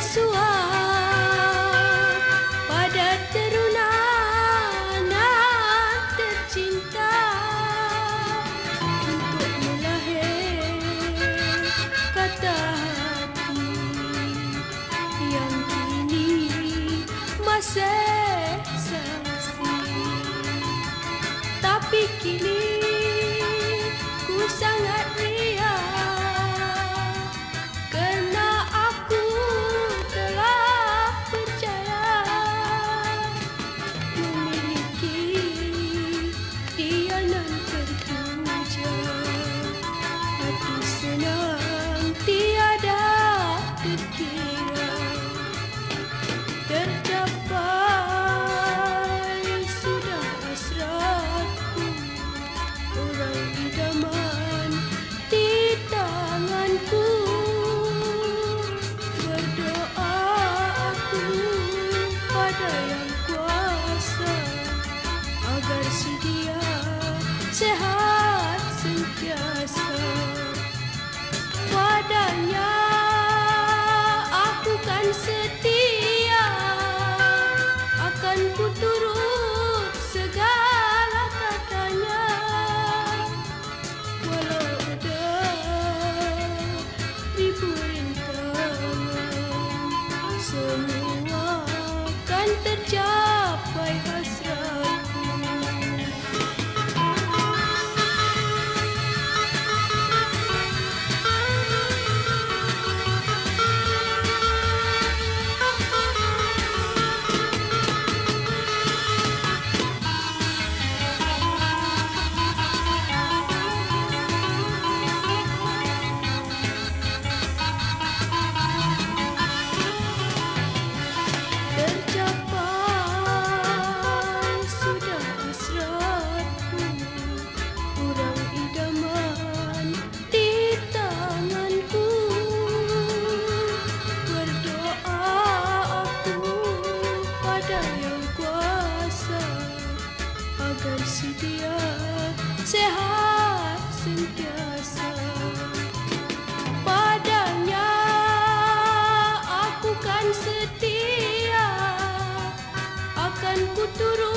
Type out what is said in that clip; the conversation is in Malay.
bersuah pada terunan tercinta untuk melahir kata hati yang kini masih saksi. Tapi kini ku sangat riang kerana aku telah percaya memiliki dia nan terpuja. Hati senang tiada terkira, tercapai sudah hasratku. Orang idaman di tanganku, berdoa aku pada yang kuasa agar si dia sehat sentiasa. Padanya aku kan setia, akan ku turut segala katanya. Walau ada ribu rintangan, semua kan tercapai hasratku. Tercapai sudah hasratku, orang idaman di tanganku. Berdoa aku pada yang kuasa agar si dia sehat sentiasa. Padanya aku kan setia, akan ku turut